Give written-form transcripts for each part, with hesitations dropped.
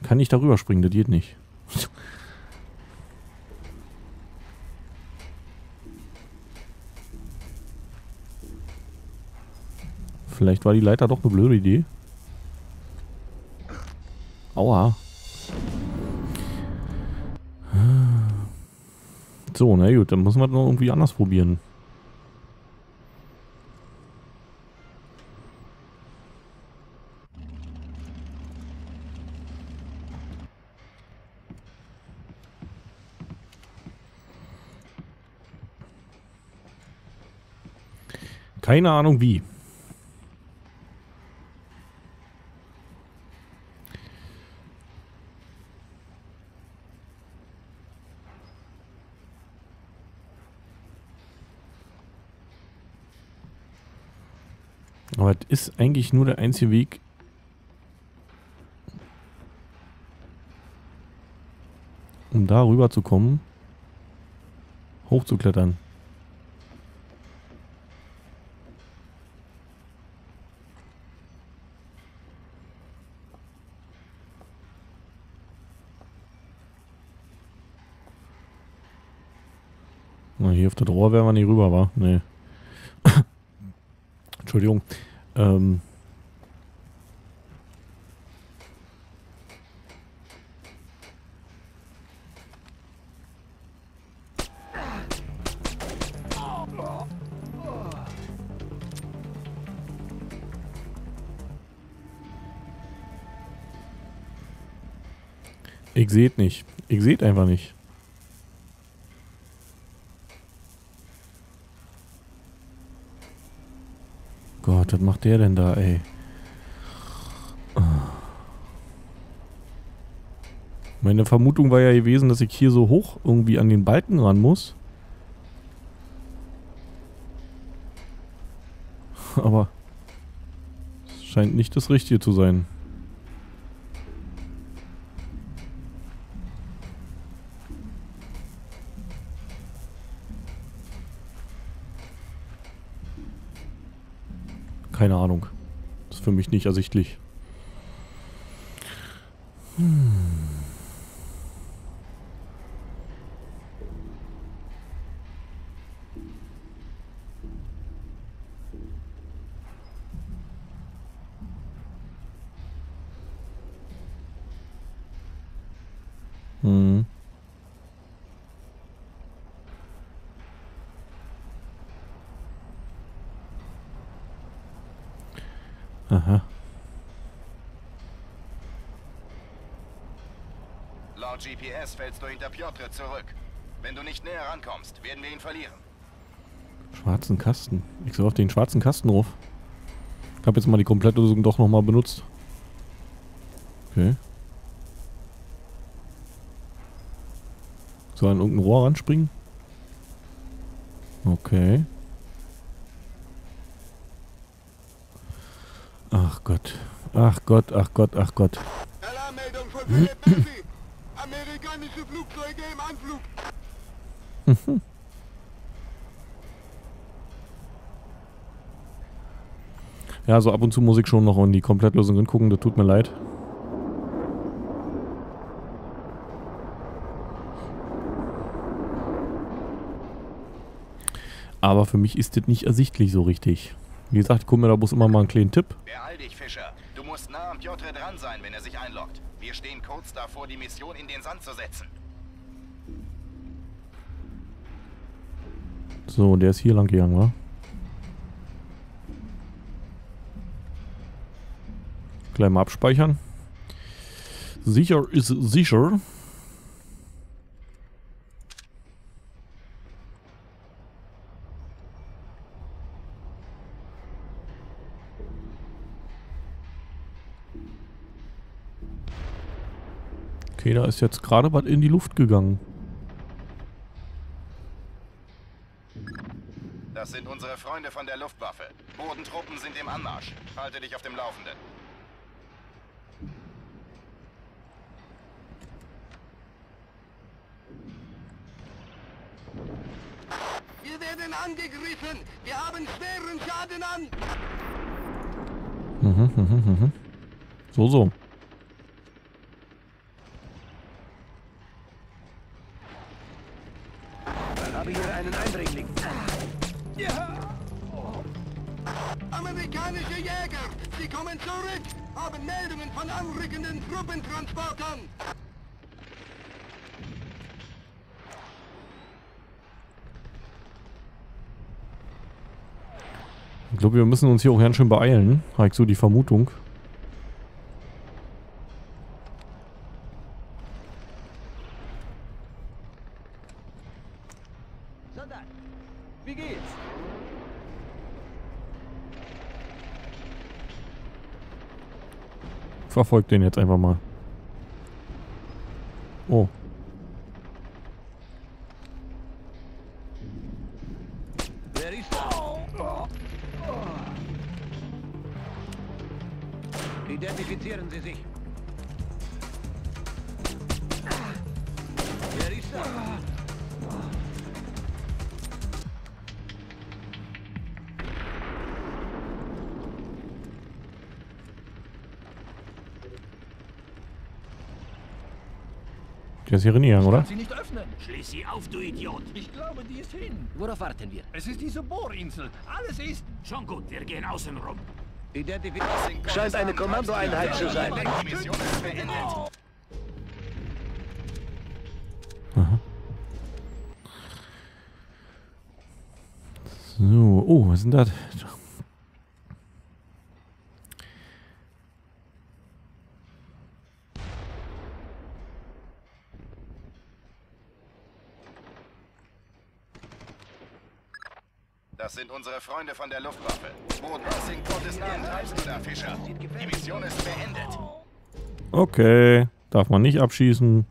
Kann nicht darüber springen, das geht nicht. Vielleicht war die Leiter doch eine blöde Idee. Aua. So, na gut, dann müssen wir das noch irgendwie anders probieren. Keine Ahnung wie. Aber es ist eigentlich nur der einzige Weg, um da rüber zu kommen, hochzuklettern. Na, hier auf das Rohr werden wir nicht rüber, wa? Nee. Entschuldigung. Ich seht nicht. Ich seht einfach nicht. Gott, was macht der denn da, ey? Meine Vermutung war ja gewesen, dass ich hier so hoch irgendwie an den Balken ran muss. Aber es scheint nicht das Richtige zu sein. Keine Ahnung. Das ist für mich nicht ersichtlich. Hm. Aha. Laut GPS fällst du hinter Piotr zurück. Wenn du nicht näher rankommst, werden wir ihn verlieren. Schwarzen Kasten. Ich soll auf den schwarzen Kasten drauf. Ich habe jetzt mal die komplette Lösung doch nochmal benutzt. Okay. Soll an irgendein Rohr ranspringen? Okay. Ach Gott. Ach Gott, ach Gott, ach Gott. Alarmmeldung von Philipp Murphy. Amerikanische Flugzeuge im Anflug. Ja, so ab und zu muss ich schon noch in die Komplettlösung gucken, das tut mir leid. Aber für mich ist das nicht ersichtlich so richtig. Wie gesagt, ich gucke mir da bloß immer mal einen kleinen Tipp. Beeil dich, Fischer. Du musst nah am Piotr dran sein, wenn er sich einloggt. Wir stehen kurz davor, die Mission in den Sand zu setzen. So, der ist hier lang gegangen, wa? Gleich mal abspeichern. Sicher ist sicher. Okay, da ist jetzt gerade was in die Luft gegangen. Das sind unsere Freunde von der Luftwaffe. Bodentruppen sind im Anmarsch. Halte dich auf dem Laufenden. Wir werden angegriffen. Wir haben schweren Schaden an. So, so. Habe hier einen Eindringling. Ja. Amerikanische Jäger, sie kommen zurück. Haben Meldungen von anrückenden Truppentransportern. Ich glaube, wir müssen uns hier auch ganz schön beeilen. Habe ich so die Vermutung. Soldat, wie geht's? Verfolgt den jetzt einfach mal. Oh. Wer ist da? Identifizieren Sie sich. Wer ist da? Der ist hier reingegangen, oder? Sie nicht öffnen. Schließ sie auf, du Idiot! Ich glaube, die ist hin. Worauf warten wir? Es ist diese Bohrinsel. Alles ist... Schon gut, wir gehen außen rum. Scheint eine Kommandoeinheit zu sein. Die Mission ist beendet. Aha. So, oh, was ist denn das? Das sind unsere Freunde von der Luftwaffe. Was in Gottes Namen treibst du da, Fischer? Die Mission ist beendet. Okay, darf man nicht abschießen.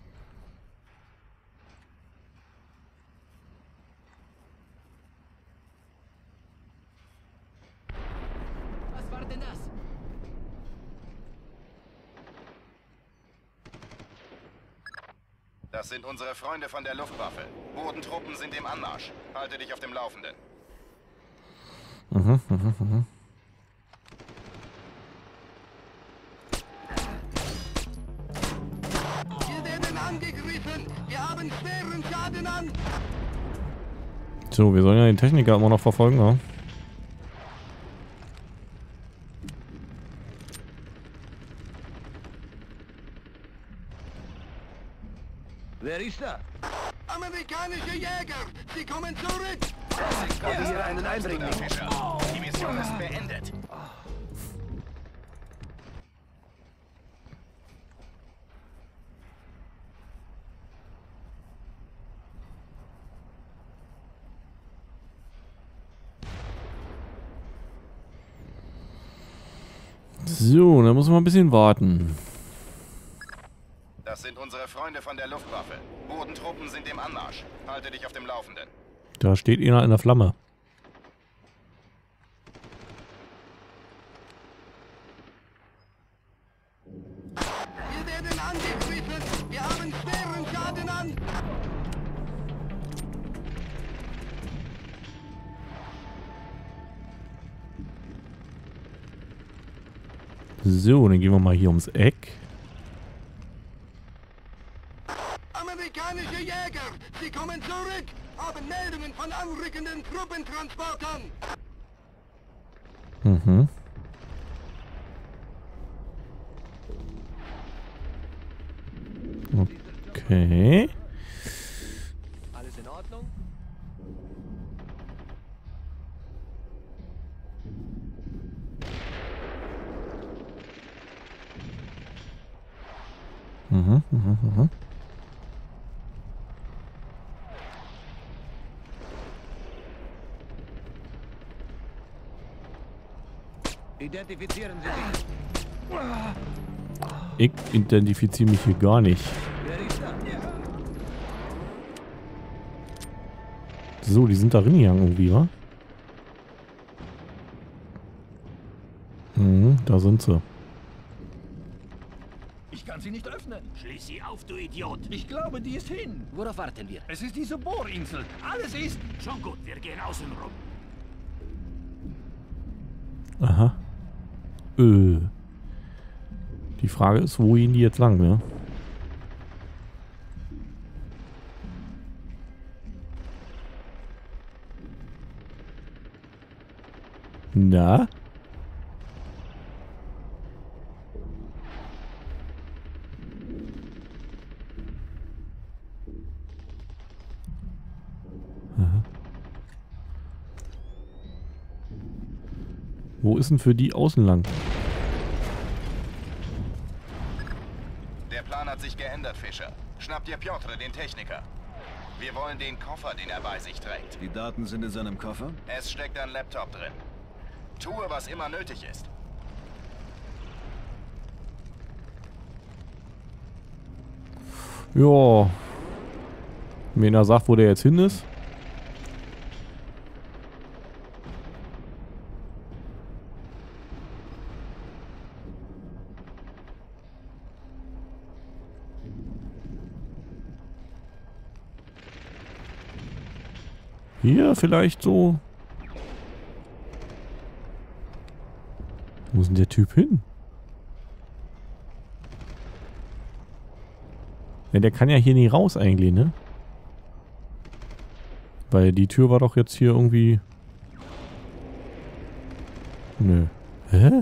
Was war denn das? Das sind unsere Freunde von der Luftwaffe. Bodentruppen sind im Anmarsch. Halte dich auf dem Laufenden. Wir werden angegriffen. Wir haben schweren Schaden an. So, wir sollen ja den Techniker immer noch verfolgen, ja? Wer ist da? Amerikanische Jäger, sie kommen zurück. Habe hier einen Eindringling. Fischer. Die Mission ist beendet. So, dann muss man ein bisschen warten. Das sind unsere Freunde von der Luftwaffe. Bodentruppen sind im Anmarsch. Halte dich auf dem Laufenden. Da steht einer in der Flamme. Wir werden angegriffen. Wir haben schweren Schaden an. So, dann gehen wir mal hier ums Eck. Amerikanische Jäger, sie kommen zurück. Haben Meldungen von anrückenden Truppentransportern. Mhm. Okay. Alles in Ordnung? Mhm. Identifizieren Sie sich. Ich identifiziere mich hier gar nicht. Wer ist da? So, die sind da reingegangen irgendwie, wa? Mhm, da sind sie. Ich kann sie nicht öffnen. Schließ sie auf, du Idiot! Ich glaube, die ist hin. Worauf warten wir? Es ist diese Bohrinsel. Alles ist... Schon gut, wir gehen außen rum. Aha. Die Frage ist, wo gehen die jetzt lang, ne? Na? Aha. Wo ist denn für die außen lang? Der Plan hat sich geändert, Fischer. Schnapp dir Piotr, den Techniker. Wir wollen den Koffer, den er bei sich trägt. Die Daten sind in seinem Koffer? Es steckt ein Laptop drin. Tue, was immer nötig ist. Ja. Wenn er sagt, wo der jetzt hin ist. Hier vielleicht so. Wo ist denn der Typ hin? Ja, der kann ja hier nie raus eigentlich, ne? Weil die Tür war doch jetzt hier irgendwie... Nö. Hä?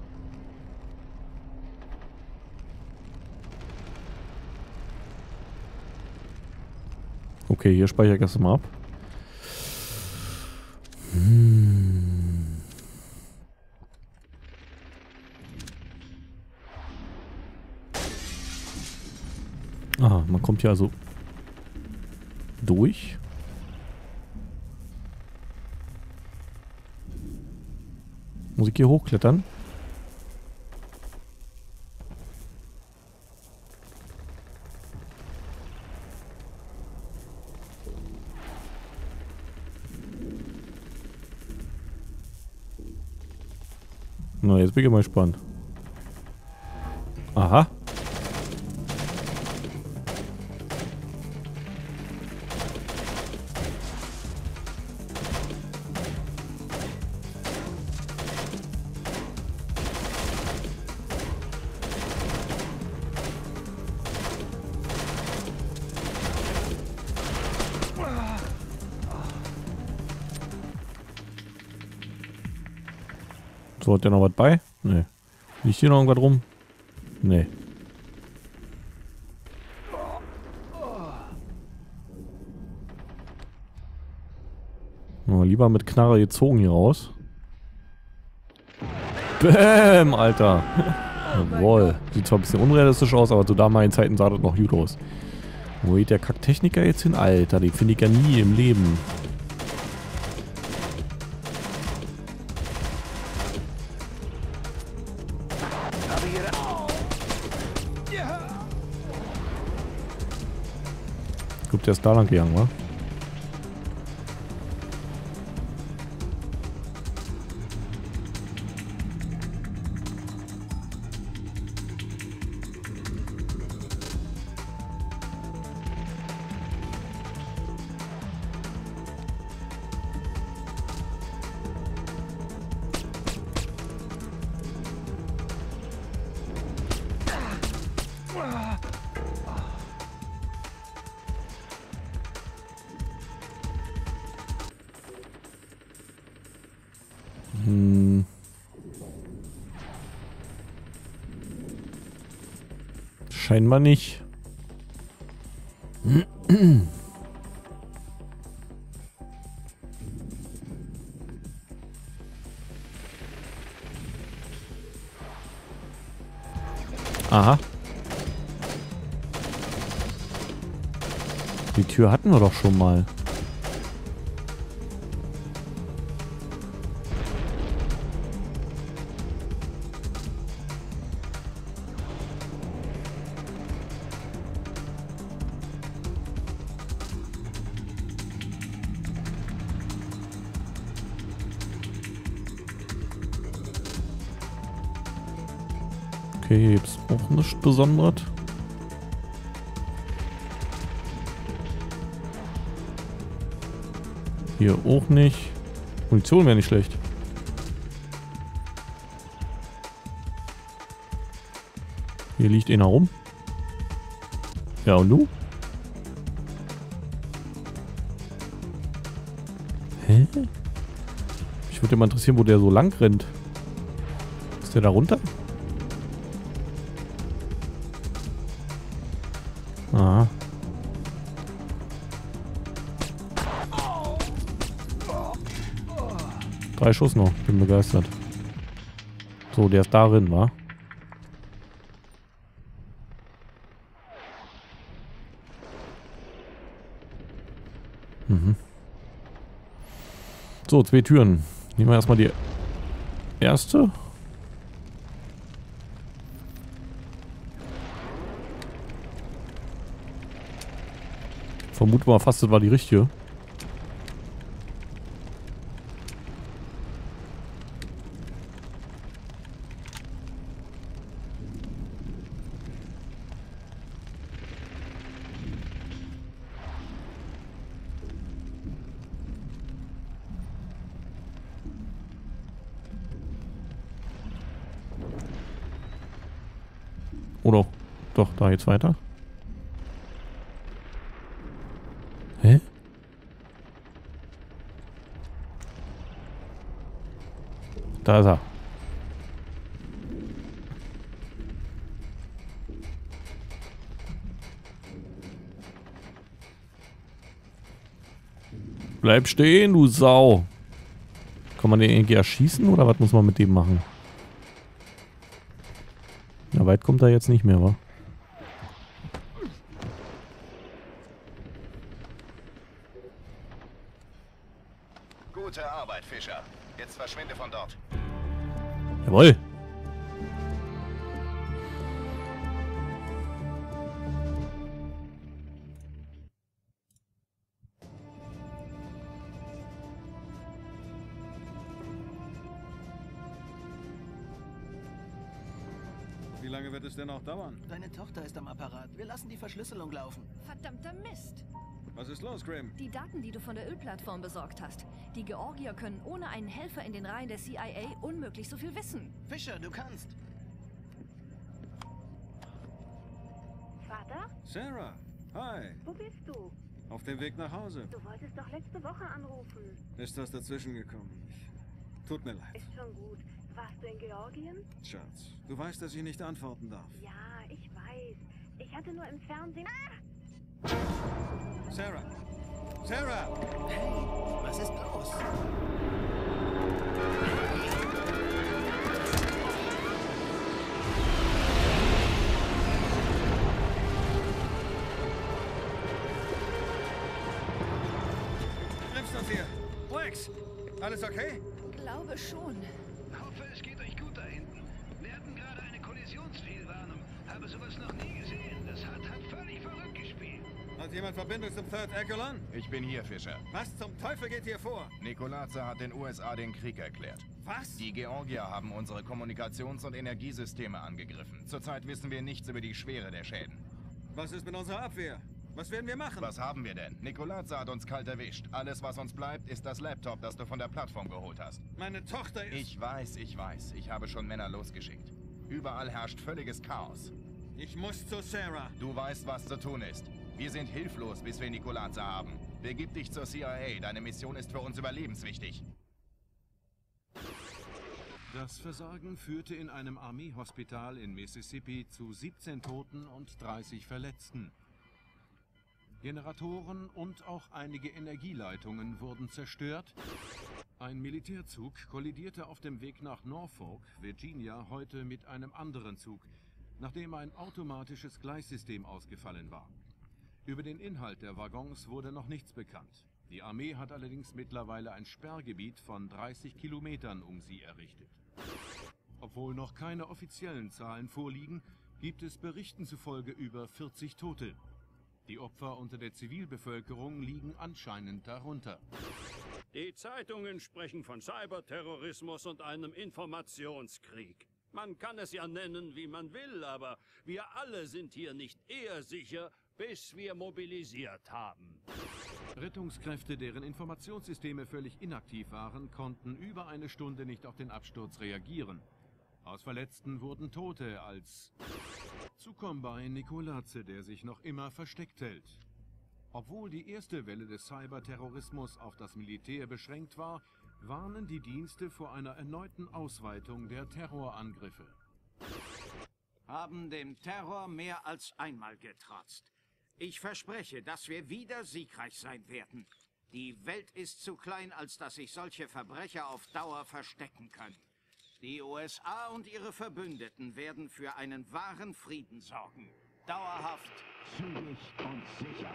Okay, hier speichere ich das mal ab. Aha, man kommt hier also durch. Muss ich hier hochklettern? Na, jetzt bin ich mal gespannt. Aha. So, hat der noch was bei? Nee. Liegt hier noch irgendwas rum? Nee. Oh, lieber mit Knarre gezogen hier raus. Bäm, Alter. Jawohl. Sieht zwar ein bisschen unrealistisch aus, aber zu damaligen Zeiten sah das noch gut aus. Wo geht der Kacktechniker jetzt hin? Alter, den finde ich ja nie im Leben. Ich glaube, der ist da lang gegangen, wa? Scheinbar nicht. Aha. Die Tür hatten wir doch schon mal. Okay, hier gibt es auch nichts Besonderes. Hier auch nicht. Munition wäre nicht schlecht. Hier liegt einer rum. Ja, und du? Hä? Mich würde mal interessieren, wo der so lang rennt. Ist der da runter? Ah. Drei Schuss noch. Bin begeistert. So, der ist darin, wa? Mhm. So, 2 Türen. Nehmen wir erstmal die erste. Vermute mal fast, das war die richtige. Oder doch, da geht's weiter. Hä? Da ist er. Bleib stehen, du Sau. Kann man den irgendwie erschießen oder was muss man mit dem machen? Na, weit kommt er jetzt nicht mehr, wa? Gute Arbeit, Fischer. Jetzt verschwinde von dort. Jawohl. Wie lange wird es denn noch dauern? Deine Tochter ist am Apparat. Wir lassen die Verschlüsselung laufen. Verdammter Mist! Was ist los, Grim? Die Daten, die du von der Ölplattform besorgt hast. Die Georgier können ohne einen Helfer in den Reihen der CIA unmöglich so viel wissen. Fischer, du kannst. Vater, Sarah, hi. wo bist du? Auf dem Weg nach Hause. Du wolltest doch letzte Woche anrufen. Ist was dazwischen gekommen? Tut mir leid. Ist schon gut. Warst du in Georgien? Schatz, du weißt, dass ich nicht antworten darf. Ja, ich weiß. Ich hatte nur im Fernsehen... Ah! Sarah! Sarah! Hey, was ist los? Nimmst uns hier! Rex! Alles okay? Glaube schon. Hoffe, es geht euch gut da hinten. Wir hatten gerade eine Kollisionsfehlwarnung. Habe sowas noch nie gesehen. Das hat völlig verrückt gespielt. Hat jemand Verbindung zum Third Echelon? Ich bin hier, Fischer. Was zum Teufel geht hier vor? Nikolaze hat den USA den Krieg erklärt. Was? Die Georgier haben unsere Kommunikations- und Energiesysteme angegriffen. Zurzeit wissen wir nichts über die Schwere der Schäden. Was ist mit unserer Abwehr? Was werden wir machen? Was haben wir denn? Nikolaze hat uns kalt erwischt. Alles, was uns bleibt, ist das Laptop, das du von der Plattform geholt hast. Meine Tochter ist... Ich weiß. Ich habe schon Männer losgeschickt. Überall herrscht völliges Chaos. Ich muss zu Sarah. Du weißt, was zu tun ist. Wir sind hilflos, bis wir Nikolaze haben. Begib dich zur CIA. Deine Mission ist für uns überlebenswichtig. Das Versagen führte in einem Armeehospital in Mississippi zu 17 Toten und 30 Verletzten. Generatoren und auch einige Energieleitungen wurden zerstört. Ein Militärzug kollidierte auf dem Weg nach Norfolk, Virginia, heute mit einem anderen Zug, nachdem ein automatisches Gleissystem ausgefallen war. Über den Inhalt der Waggons wurde noch nichts bekannt. Die Armee hat allerdings mittlerweile ein Sperrgebiet von 30 Kilometern um sie errichtet. Obwohl noch keine offiziellen Zahlen vorliegen, gibt es Berichten zufolge über 40 Tote. Die Opfer unter der Zivilbevölkerung liegen anscheinend darunter. Die Zeitungen sprechen von Cyberterrorismus und einem Informationskrieg. Man kann es ja nennen, wie man will, aber wir alle sind hier nicht eher sicher, bis wir mobilisiert haben. Rettungskräfte, deren Informationssysteme völlig inaktiv waren, konnten über eine Stunde nicht auf den Absturz reagieren. Aus Verletzten wurden Tote als Zukommen Nikolaze, der sich noch immer versteckt hält. Obwohl die erste Welle des Cyberterrorismus auf das Militär beschränkt war, warnen die Dienste vor einer erneuten Ausweitung der Terrorangriffe. Haben dem Terror mehr als einmal getrotzt. Ich verspreche, dass wir wieder siegreich sein werden. Die Welt ist zu klein, als dass sich solche Verbrecher auf Dauer verstecken können. Die USA und ihre Verbündeten werden für einen wahren Frieden sorgen. Dauerhaft, zügig und sicher.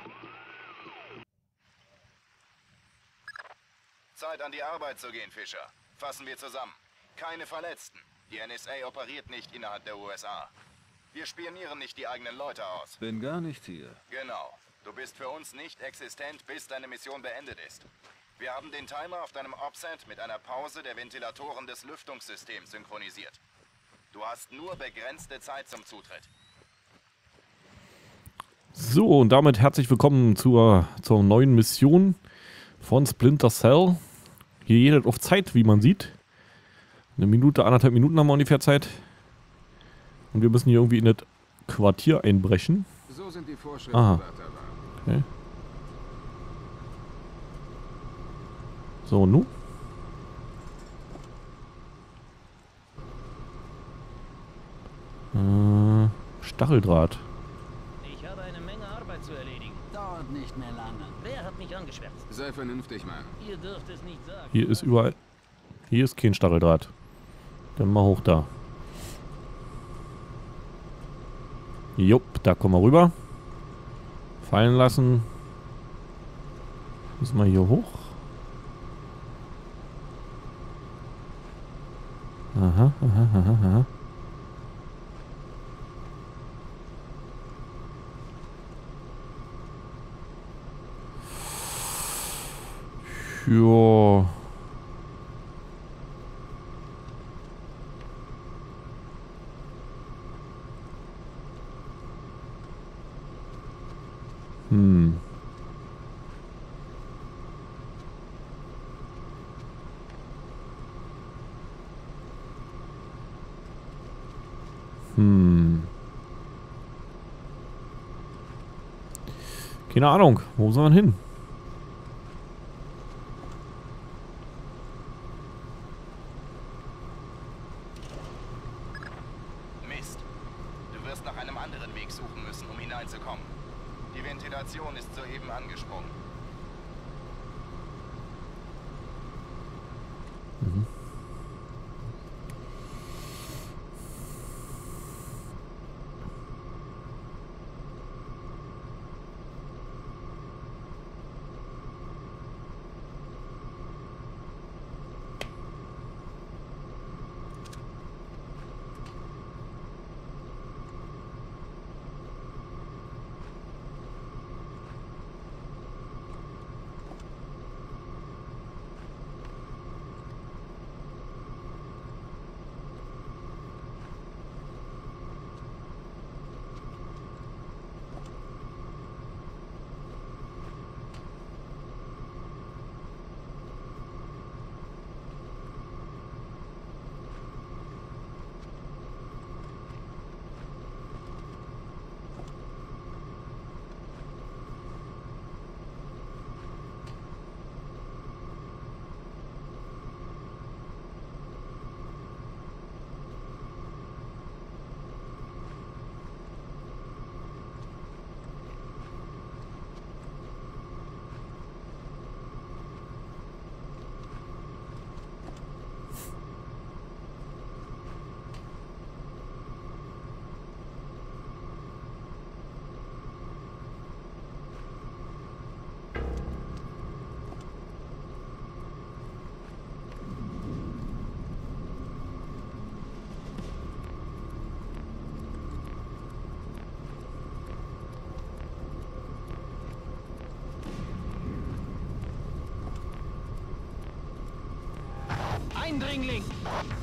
Zeit an die Arbeit zu gehen, Fischer. Fassen wir zusammen. Keine Verletzten. Die NSA operiert nicht innerhalb der USA. Wir spionieren nicht die eigenen Leute aus. Bin gar nicht hier. Genau. Du bist für uns nicht existent, bis deine Mission beendet ist. Wir haben den Timer auf deinem Opset mit einer Pause der Ventilatoren des Lüftungssystems synchronisiert. Du hast nur begrenzte Zeit zum Zutritt. So, und damit herzlich willkommen zur neuen Mission von Splinter Cell. Hier jeder auf Zeit, wie man sieht. 1 Minute, 1,5 Minuten haben wir ungefähr Zeit. Und wir müssen hier irgendwie in das Quartier einbrechen. So sind die Vorschriften. Aha. Okay. So, nun? Stacheldraht. Ich habe eine Menge Arbeit zu erledigen. Dauert nicht mehr lange. Wer hat mich angeschwärzt? Sei vernünftig, Mann. Ihr dürft es nicht sagen. Hier ist überall... Hier ist kein Stacheldraht. Dann mal hoch da. Jupp, da kommen wir rüber. Fallen lassen. Müssen wir hier hoch. Aha, aha, aha, aha. Ja. Keine Ahnung, wo soll man hin? Mist. Du wirst nach einem anderen Weg suchen müssen, um hineinzukommen. Die Ventilation ist soeben angesprungen. Mhm. Eindringling!